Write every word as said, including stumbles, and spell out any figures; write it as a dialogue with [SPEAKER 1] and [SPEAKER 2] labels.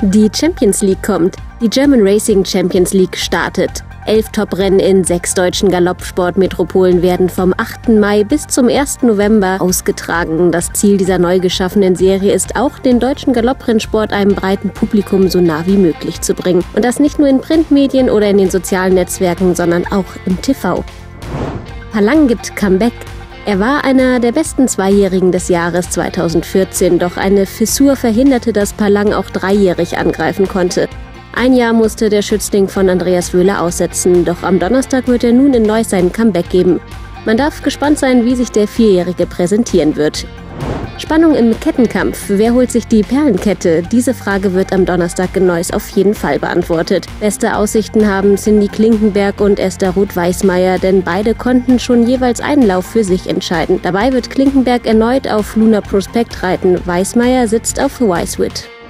[SPEAKER 1] Die Champions League kommt. Die German Racing Champions League startet. Elf Top-Rennen in sechs deutschen Galoppsport-Metropolen werden vom achten Mai bis zum ersten November ausgetragen. Das Ziel dieser neu geschaffenen Serie ist auch, den deutschen Galopprennsport einem breiten Publikum so nah wie möglich zu bringen. Und das nicht nur in Printmedien oder in den sozialen Netzwerken, sondern auch im T V. Palang gibt Comeback. Er war einer der besten Zweijährigen des Jahres zweitausendvierzehn, doch eine Fissur verhinderte, dass Palang auch dreijährig angreifen konnte. Ein Jahr musste der Schützling von Andreas Wöhler aussetzen, doch am Donnerstag wird er nun in Neuss seinen Comeback geben. Man darf gespannt sein, wie sich der Vierjährige präsentieren wird. Spannung im Kettenkampf. Wer holt sich die Perlenkette? Diese Frage wird am Donnerstag in Neuss auf jeden Fall beantwortet. Beste Aussichten haben Cindy Klinkenberg und Esther Ruth-Weismeier, denn beide konnten schon jeweils einen Lauf für sich entscheiden. Dabei wird Klinkenberg erneut auf Luna Prospect reiten. Weismeier sitzt auf Weiswit.